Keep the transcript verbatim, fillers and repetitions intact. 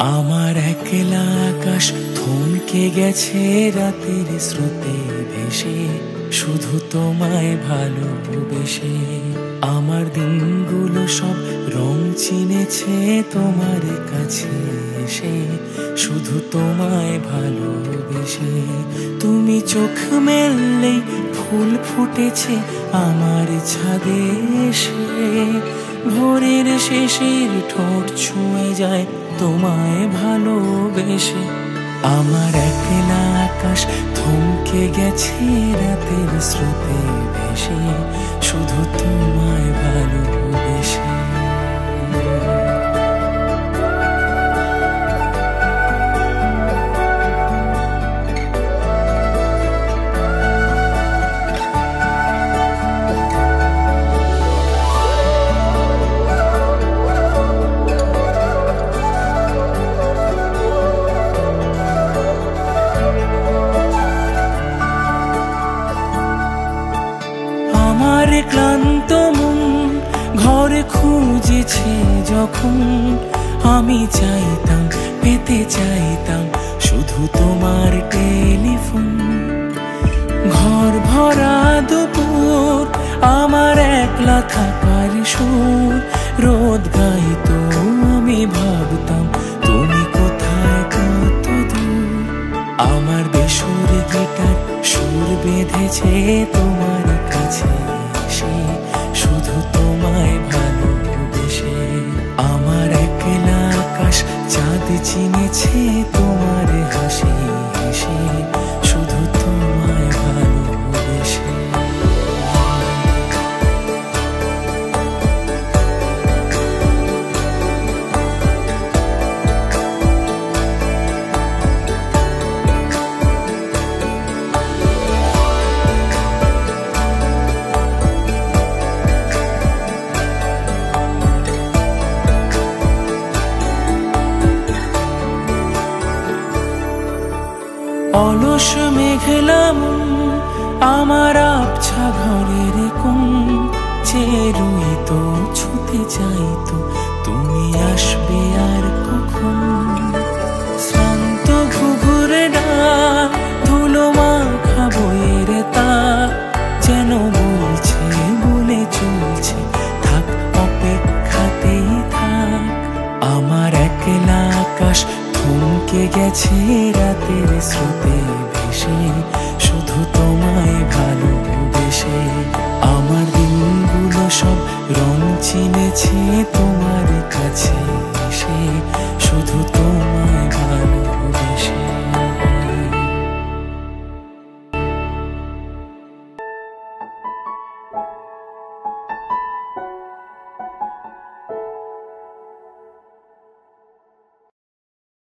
আমার একলা আকাশ থমকে গেছে রাতের স্রোতে ভেসে, শুধু তোমায় ভালোবেসে। আমার দিনগুলো সব রং চিনেছে তোমার কাছে এসে, শুধু তোমায় ভালোবেসে। তুমি চোখ মেললেই ফুল ফুটেছে আমার ছাদে এসে, ভোরের শেষের ঠোঁট ছুঁয়ে যায় তোমায় ভালোবেসে। আমার একলা আকাশ থমকে গেছে রাতের স্রোতে ভেসে, শুধু তোমায় ভালোবেসে। আমার ক্লান্ত মন ঘরে খুঁজেছে যখন, আমি চাইতাম পেতে চাইতাম শুধু তোমার টেলিফোন। ঘর ভরা দুপুর আমার একলা থাকার সুর, রোদ গাইতো আমি ভাবতাম তুমি কোথায় কত দূর। আমার বেসুর গিটার সুর বেঁধেছে তোমার কাছে এসে, শুধু তোমায় ভালোবেসে। আমার একলা আকাশ চাঁদ চিনেছে তোমার হাসি হেসে, শুধু তোমায় ভালোবেসে। অলস মেঘলা মন আমার আবছা ঘরের কোণ, চেয়ে রইতো ছুতে চাইতো তুমি আসবে আর কখন। শ্রান্ত ঘুঘুরে ডাক ধুলো মাখা বইয়ের তাক, যেন বলছে বলে চলছে থাক অপেক্ষাতেই থাক। আমার একলা আকাশ থমকে গেছে রাতের স্রোতে ভেসে, শুধু তোমায় ভালোবেসে। আমার দিনগুলো সব রং চিনেছে।